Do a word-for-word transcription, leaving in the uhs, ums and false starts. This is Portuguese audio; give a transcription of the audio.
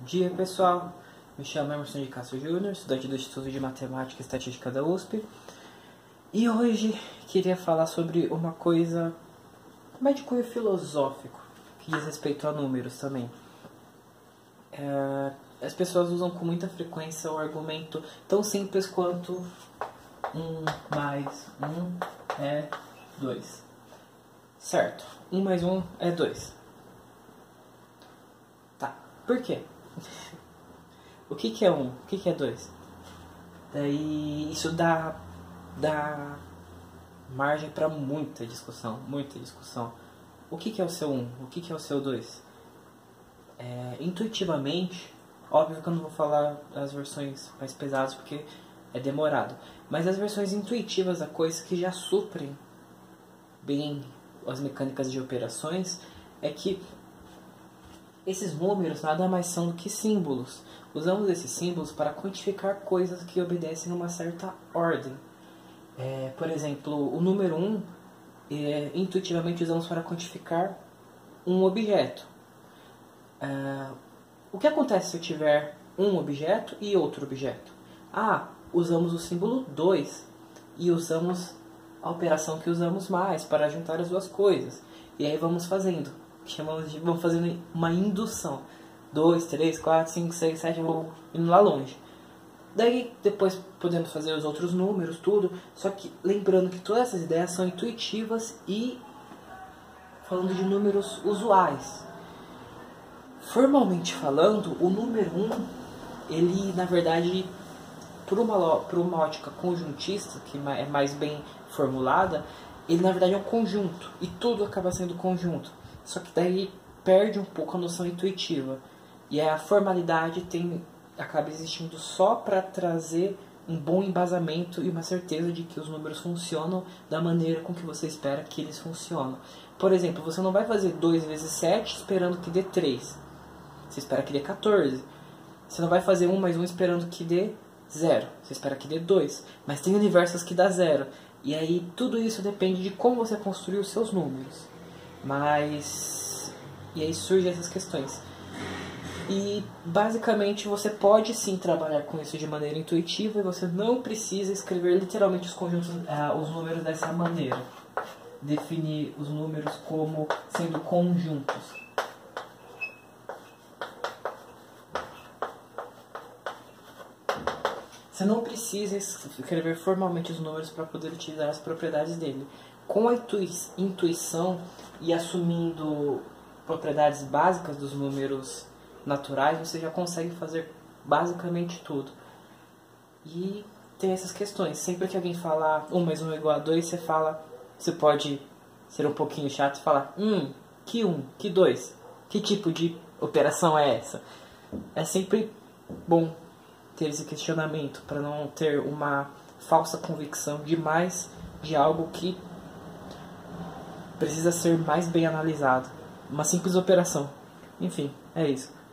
dia, pessoal. Me chamo Emerson de Castro Júnior, estudante do Instituto de Matemática e Estatística da U S P. E hoje queria falar sobre uma coisa mais de cunho filosófico, que diz respeito a números também. É, as pessoas usam com muita frequência o argumento tão simples quanto um mais um é dois. Certo, um mais um é dois. Tá, por quê? O que que é um? O que que é dois? Daí isso dá, dá margem para muita discussão, muita discussão. O que que é o seu um? O que que é o seu dois? É, intuitivamente, óbvio que eu não vou falar as versões mais pesadas porque é demorado, mas as versões intuitivas da coisa que já suprem bem as mecânicas de operações é que esses números nada mais são do que símbolos. Usamos esses símbolos para quantificar coisas que obedecem a uma certa ordem. É, por exemplo, o número um, é, intuitivamente usamos para quantificar um objeto. É, o que acontece se eu tiver um objeto e outro objeto? Ah, usamos o símbolo dois e usamos a operação que usamos mais para juntar as duas coisas. E aí vamos fazendo, chamamos de, vamos fazendo uma indução. dois, três, quatro, cinco, seis, sete, vamos indo lá longe. Daí depois podemos fazer os outros números, tudo. Só que lembrando que todas essas ideias são intuitivas e falando de números usuais. Formalmente falando, o número um, ele na verdade, por uma, por uma ótica conjuntista, que é mais bem formulada, ele na verdade é um conjunto, e tudo acaba sendo conjunto. Só que daí perde um pouco a noção intuitiva. E a formalidade tem, acaba existindo só para trazer um bom embasamento e uma certeza de que os números funcionam da maneira com que você espera que eles funcionam. Por exemplo, você não vai fazer dois vezes sete esperando que dê três. Você espera que dê quatorze. Você não vai fazer um mais um esperando que dê zero. Você espera que dê dois. Mas tem universos que dá zero. E aí tudo isso depende de como você construiu os seus números. Mas... E aí surgem essas questões. E basicamente você pode sim trabalhar com isso de maneira intuitiva e você não precisa escrever literalmente os conjuntos, ah, os números dessa maneira. Definir os números como sendo conjuntos. Você não precisa escrever formalmente os números para poder utilizar as propriedades dele. Com a intuição e assumindo propriedades básicas dos números naturais, você já consegue fazer basicamente tudo. E tem essas questões. Sempre que alguém falar um mais um é igual a dois, você fala, você pode ser um pouquinho chato e falar, hum, que um, que dois? Que tipo de operação é essa? É sempre bom ter esse questionamento para não ter uma falsa convicção demais de algo que precisa ser mais bem analisado. Uma simples operação. Enfim, é isso.